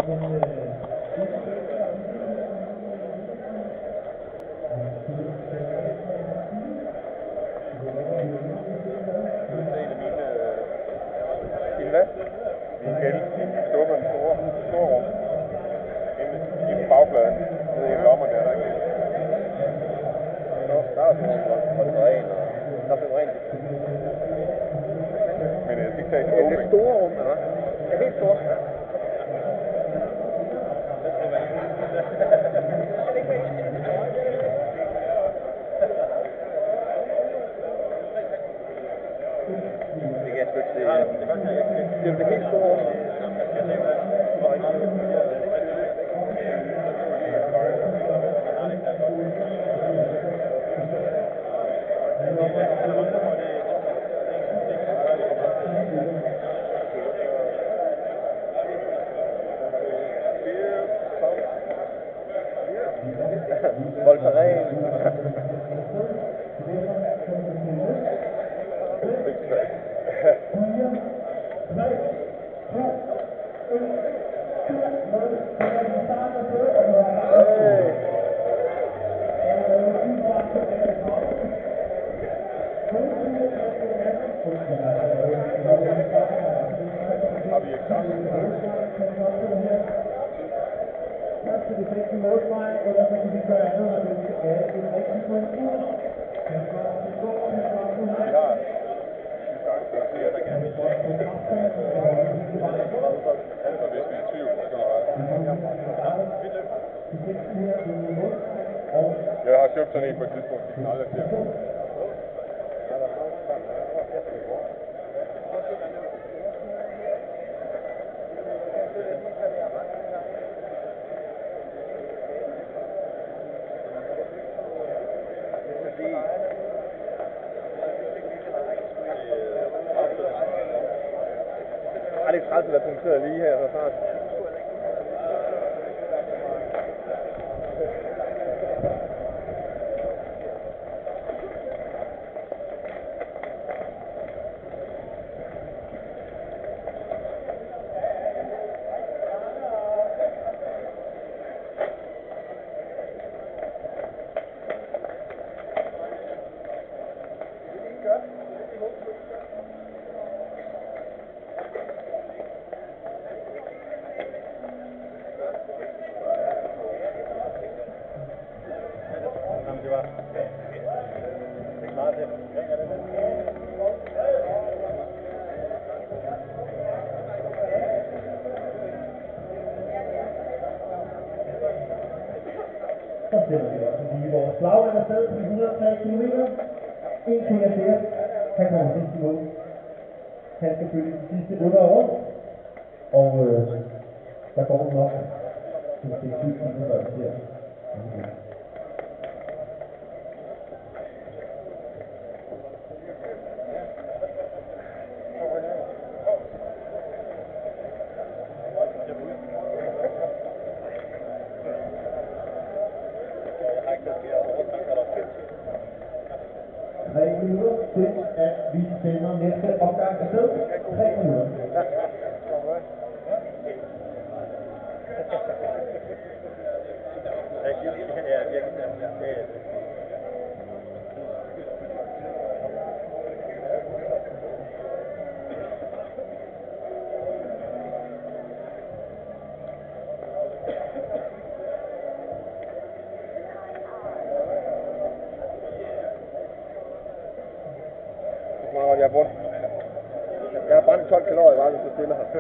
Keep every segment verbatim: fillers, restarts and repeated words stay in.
Jeg har købt sådan en på et tidspunkt, de kan aldrig se. Ej, det er træls at være punkteret lige her, så snart. Så stiller vi også lige vores flagland afsted på de et hundrede og tre kilometer. En ting er sikkert, han kommer sidst i mål. Han skal følge de sidste otte år, og øh, der går nok til det syv timer før det her. tre minutter til, at vi sender næste opgang afsted. tre minutter. Jeg har brugt. Jeg har brændt tolv kalorier, bare hvis du stiller her.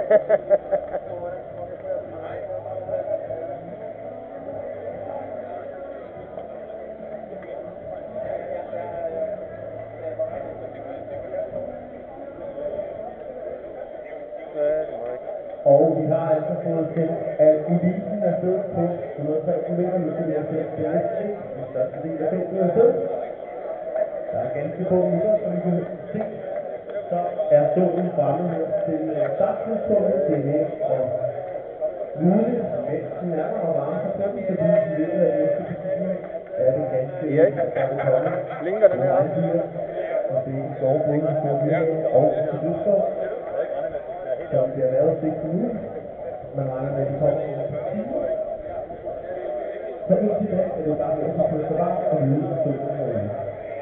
Og vi har altså fået sendt af eliten afsted på et hundrede og tre kilometer, nu skal vi have sendt til næste den største del af feltet afsted. Der er ganske få minutter, som vi kan se. Så er solen fremme her til starttidspunktet. Det er væk og muligt, mens den nærmere og varme for sådan, fordi i løbet af næste begivenhed er det ganske Erik, blinker den her? Og det er sovebåden på Myre og til Løsgaard, som bliver lavet seks minutter. man regner med, at de kommer over på timer. Så indtil da er det bare med at få så varmt og nyde og stå derude.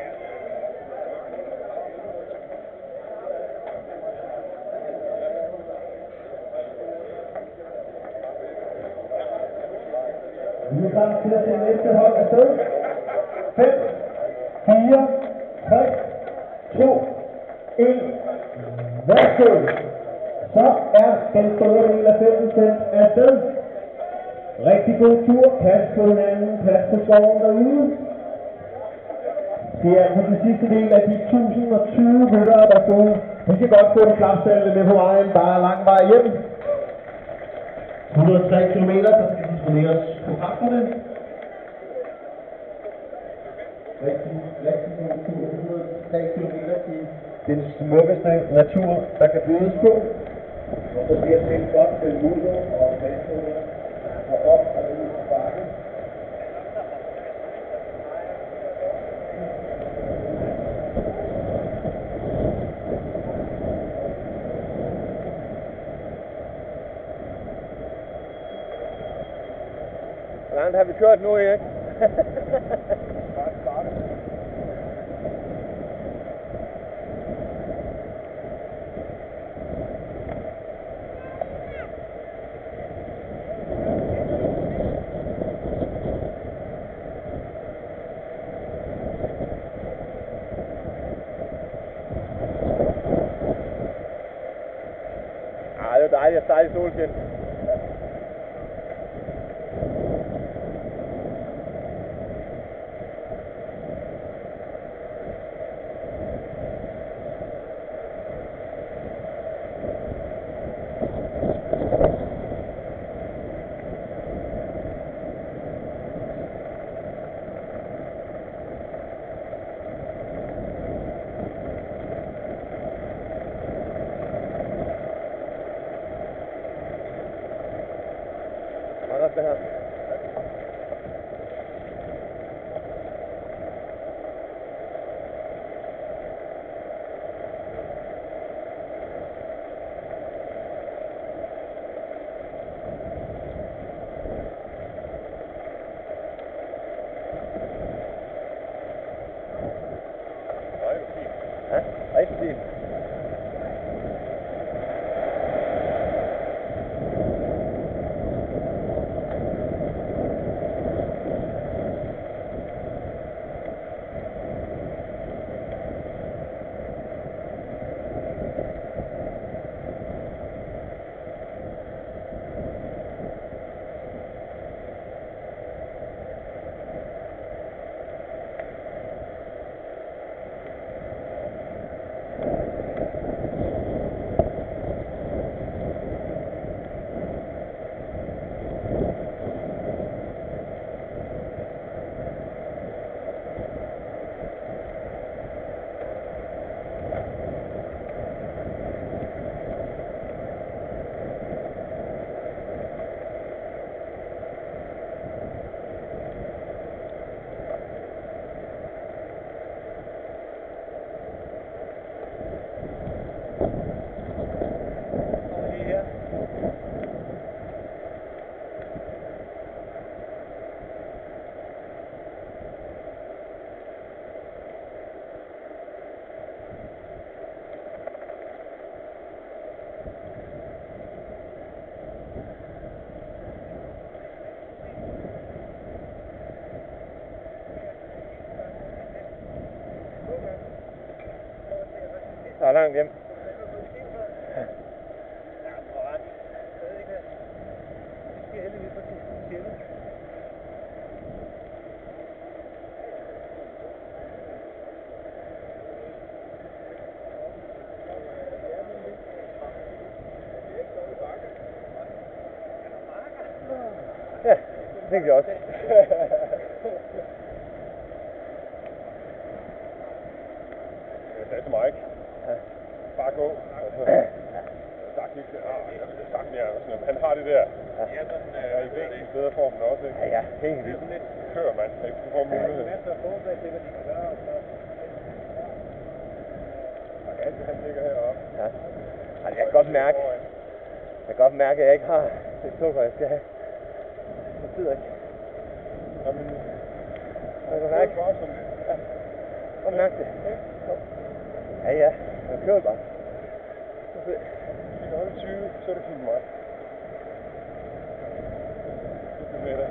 Vi er klar til at se næste hold afsted. fem, fire, tre, to, et. Værsgo. Så er den store del af felten sendt afsted. Rigtig god tur. Pas på hinanden. Pas på skoven derude. Det er altså den sidste del af de et tusind og tyve ryttere, der stod. Vi kan godt få en klapsalve med på vejen. Der er lang vej hjem. et hundrede og tre kilometer, der skal disponeres på kræfterne. Rigtig, rigtig god tur. et hundrede og tre kilometer i den smukkeste natur, der kan bydes på. Og så bliver det helt godt med mudder og vandhuller og op og ned på bakken. Hvor langt har vi kørt nu, Erik? Ah, det var dejligt at starte i solskin. Anders, det her. Ja, rigtig fint. Der er langt hjem. Ja, det tænkte jeg også. Jeg sagde til Mike, Ja. bare gå. Altså, sagt ikke, ah, jeg vil sagt mere. Sådan, han har det der. Ja. Jeg er i væsentligt bedre form end også, ikke? Ja, ja, helt vildt. Kør, mand. Ikke du får mulighed. Og alt, han ligger heroppe. Ja. Altså, jeg kan godt mærke, jeg godt mærke, at jeg ikke har det sukker, jeg skal have. Det betyder ikke. Jamen, Jeg kan det mærke, er bare som... ja. Godt mærke det. Ja, ja. Jeg kører bare. Så se. Vi kan holde tyve, så er det fint meget. Det er med dig.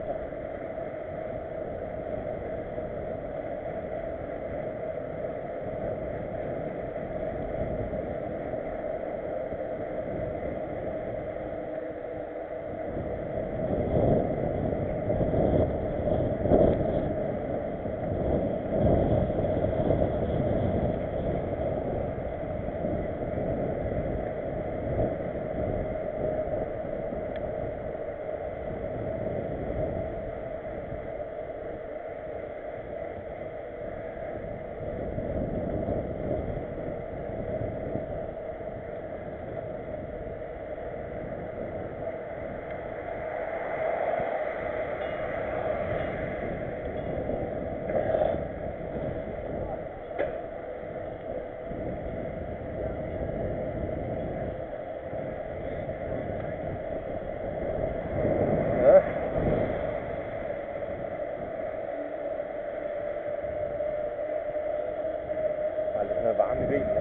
Noget varme i bilen.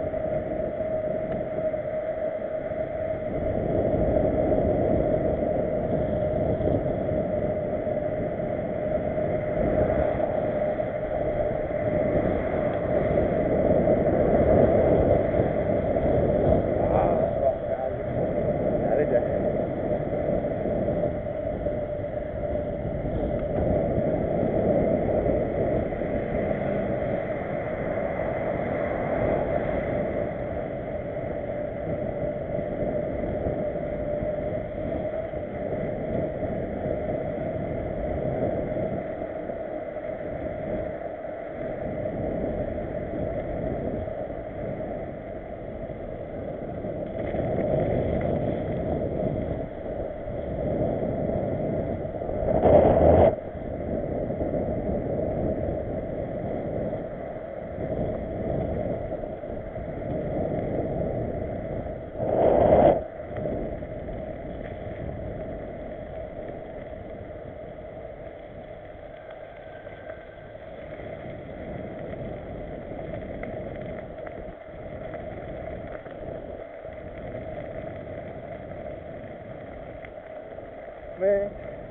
Med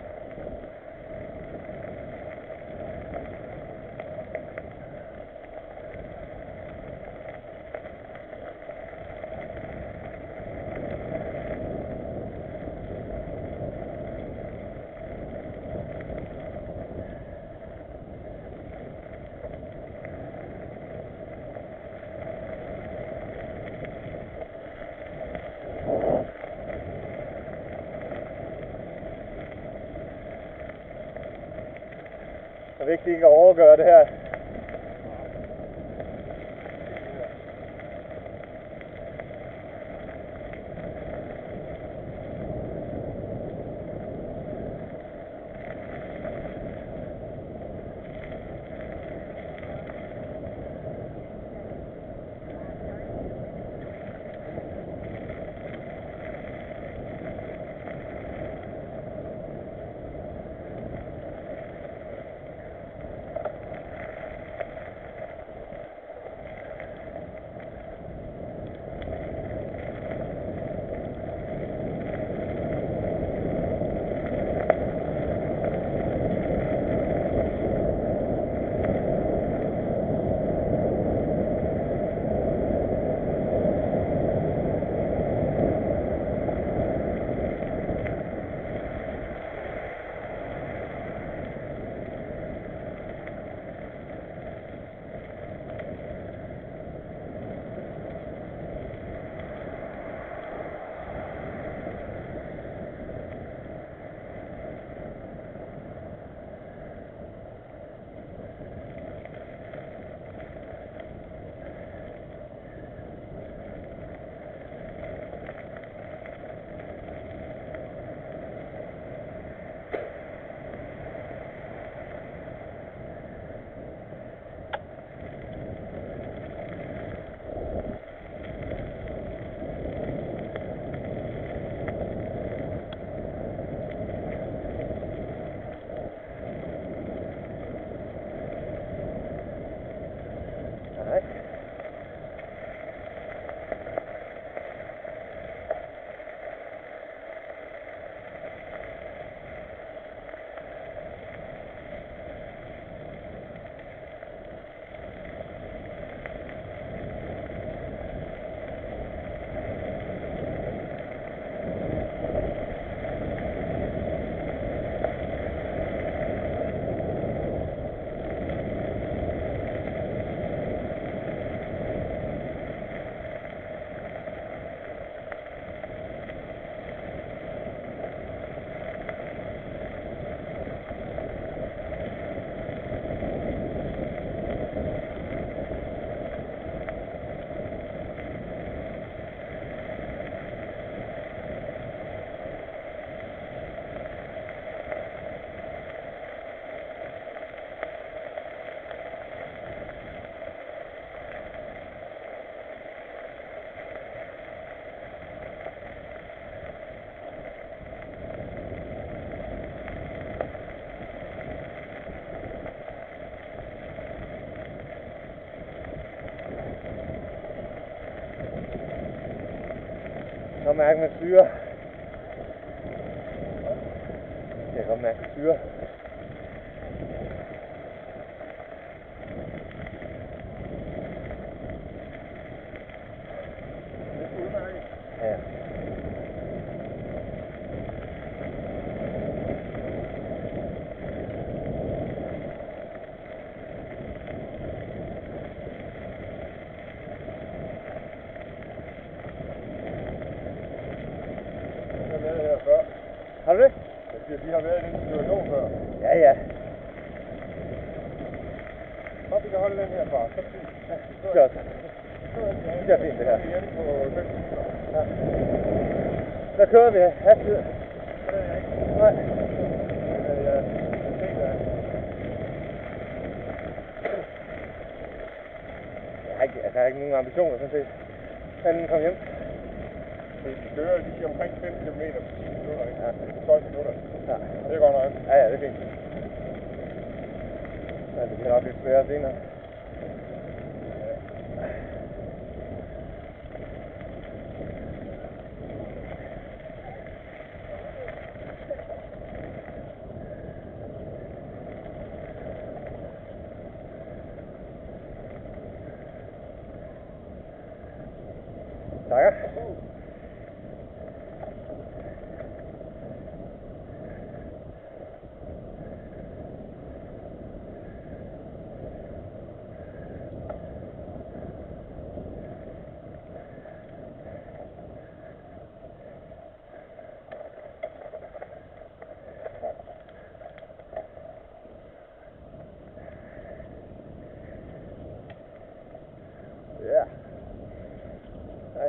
det er vigtigt ikke at overgøre det her. godt mærke med syre. Jeg kan godt mærke med syre. Ja. Har du det? Jeg siger, de har været i den situation før. Ja, ja. Så vi kan holde den her far. Så fint. Ja, det gør det. Det er fint det her. Hjemme på fem minutter. Ja. Hvad kører vi? Hastighed? Det ved jeg ikke. Nej. Men jeg tænker, at Jeg har ikke, altså, jeg har ikke nogen ambitioner, sådan set. Kan den komme hjem? hvis de kører, de siger omkring fem kilometer på ti minutter, ikke? Ja. tolv minutter. Ja. Det er godt nok. Ja, ja, det er fint. Men det bliver nok lidt sværere senere. Takker. Ja. Nej.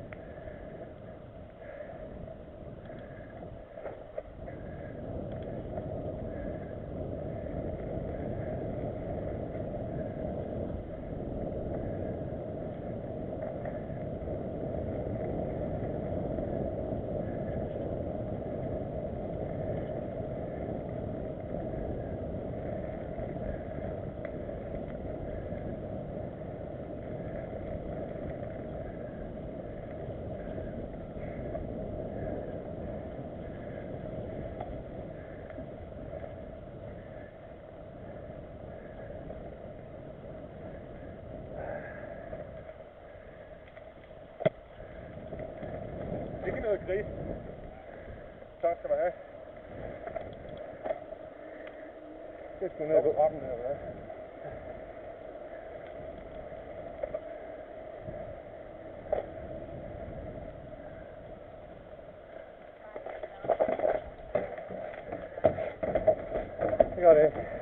Ikke noget gris. Tak skal du have. Det skal ned på trappen her, hvad? Det gør det.